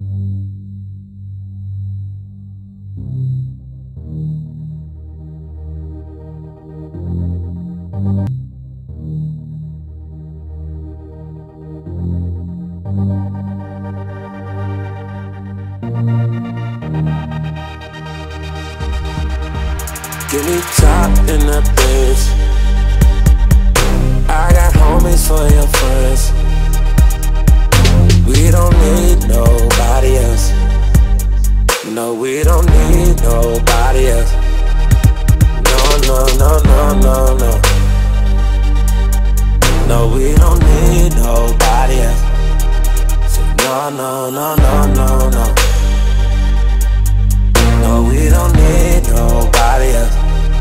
Give me top in the bitch. I got homies for your friends. We don't need nobody else. No, we don't need nobody else. No, no, no, no, no, no. No, we don't need nobody else. Say no, no, no, no, no, no. No, we don't need nobody else.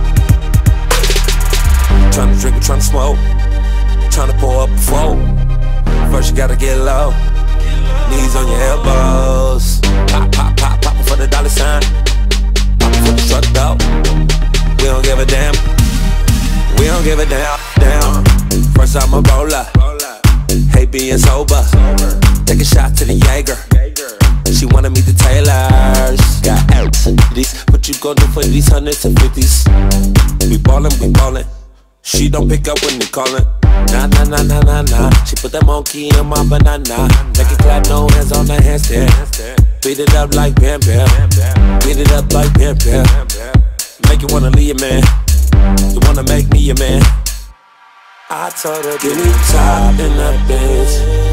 Tryna drink and tryna smoke, tryna pour up a four. First you gotta get low, knees on your elbows. Pop, pop, pop, poppin' for the dollar sign, poppin' for the truck though. We don't give a damn, we don't give a damn, damn. First I'm a roller, hate being sober. Take a shot to the Jaeger. She wanted me to Taylor's. Got L's and these. What you gon' do for these hundreds and fifties? We ballin', we ballin'. She don't pick up when they callin'. Nah, nah, nah, nah, nah, nah. She put that monkey in my banana. Make it clap, no hands on the handstand. Beat it up like Bam Bam. Beat it up like Bam Bam. Make you wanna leave your man. You wanna make me your man. I told her, give me top in that bitch.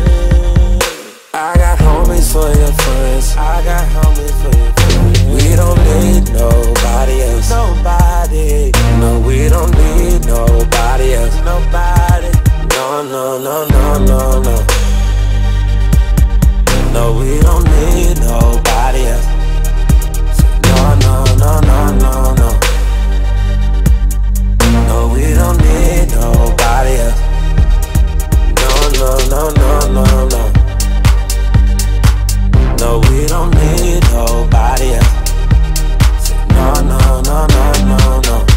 I got homies for your friends. I got homies for your friends. We don't need nobody else. Nobody. No, we don't need nobody else. Nobody. No, no, no, no, no, no. No, we don't need nobody else. No, no, no, no, no, no. No, we don't need nobody else. No, no, no, no, no, no. No, we don't need nobody else. No, no, no, no, no, no.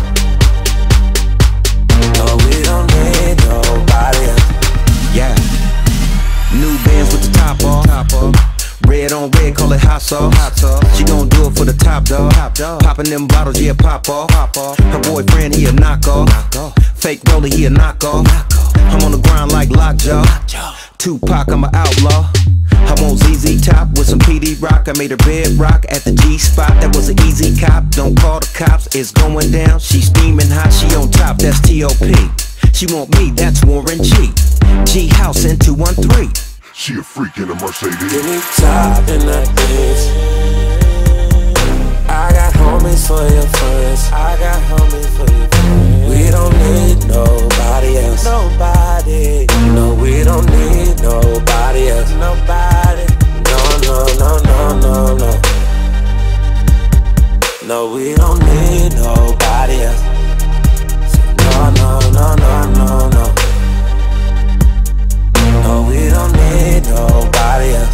No, we don't need nobody else. Yeah. New Benz with the top off. Red on red, call it hot sauce. She gon' do it for the top dog. Poppin' them bottles, yeah, pop off. Her boyfriend, he a knockoff. Fake roller, he a knockoff. I'm on the grind like Lockjaw. Tupac, I'm an outlaw. I'm on ZZ Top with some PD Rock. I made her bed rock at the G-spot. That was an easy cop. Don't call the cops, it's going down. She steaming hot, she on top, that's T.O.P. She want me, that's Warren G. G-House in 213. She a freak in a Mercedes. Give me top in that bitch. I got homies for your friends. I got homies for your friends. We don't need nobody else. Nobody. No, we don't need nobody else. Nobody. No, no, no, no, no, no. No, we don't need nobody else. No, no, no, no, no, no. No, we don't need nobody else.